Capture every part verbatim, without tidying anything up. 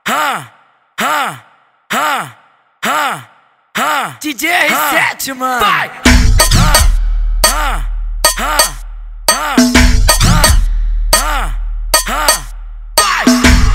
ha, ha, ha, ha, ha. D J R sete, mano. Vai! Ha, ha, ha, ha, ha, ha, vai!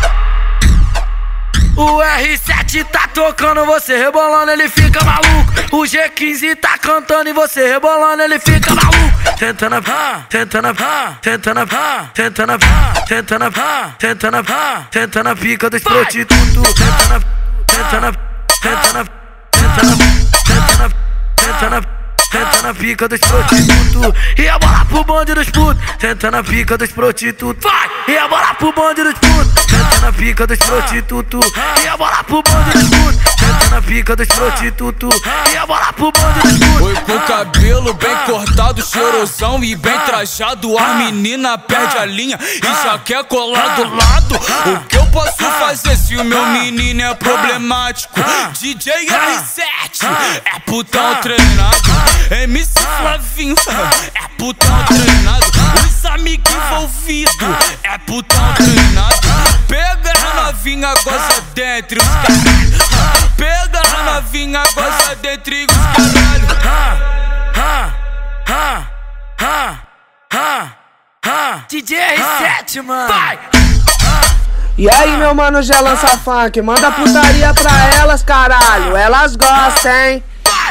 O R sete tá tocando, você rebolando, ele fica maluco. O G quinze tá cantando e você rebolando, ele fica maluco. Tentando, ah, tentando, ah, tentando, ah, tentando, ah, tentando, ah, tentando, ah, tentando a pica dos prostitutos. Tentando, tentando, tentando, tentando, tentando, tentando, tentando a pica dos prostitutos. E a bola pro bonde dos putos. Tentando a pica dos prostitutos. Vai! E a bola pro bonde dos putos. Tentando a pica dos prostitutos. E a bola pro bonde dos putos. Tentando a pica dos prostitutos. E a bola pro bonde dos putos. Oi, com o cabelo bem cortado, cheirosão e bem trajado. A menina perde a linha e já quer colar do lado. O que eu posso fazer se o meu menino é problemático? D J R sete é putão treinado. M C Flavinho é putão treinado. Os amigos envolvidos é putão treinado. Pega a novinha, goza dentre os caralho. Pega a novinha, goza dentre os caralho. Ha, ha, ha, ha, ha. D J R sete, mano. Vai! E aí, meu mano, já lança funk. Manda putaria pra elas, caralho. Elas gostam, hein?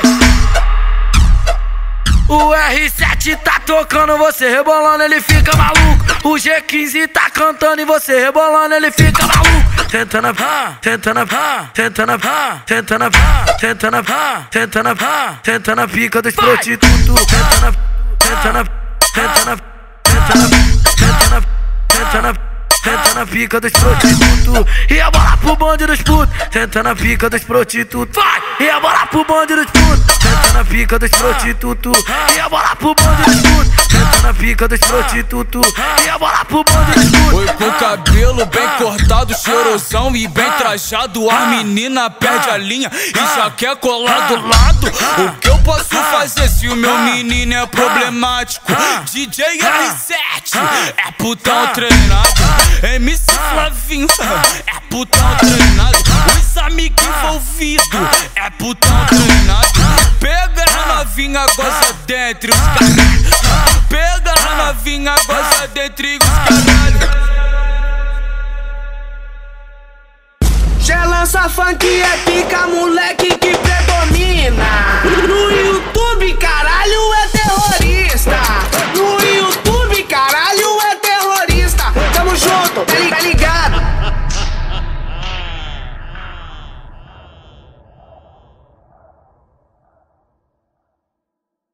O R sete tá tocando, você rebolando, ele fica maluco. O G quinze tá cantando e você rebolando, ele fica maluco. Tentando, ah, tentando, ah, tentando, ah, tentando, ah, tentando, ah, tentando, ah, tentando a pica dos prostitutos. Tentando, tentando, tentando, tentando, tentando, tentando, tentando a pica dos prostitutos. E a bola pro bonde dos putos. Tentando a pica dos prostitutos. Vai! E a bola pro bonde dos putos. Tentando a pica dos prostitutos. E a bola pro bonde dos putos. Tentando a pica dos prostitutos. E a bola pro bonde dos putos. Oi, com o cabelo bem cortado, cheirosão e bem trajado. A menina perde a linha e já quer colar do lado. O que eu posso fazer se o meu menino é problemático? D J R sete é putão treinado. M C Flavinho é putão treinado. Os amigos envolvidos é putão treinado. Pega a novinha, goza dentre os caralho. Pega a novinha, goza dentre os caralho. Já lança funk é pica, moleque que predomina. No YouTube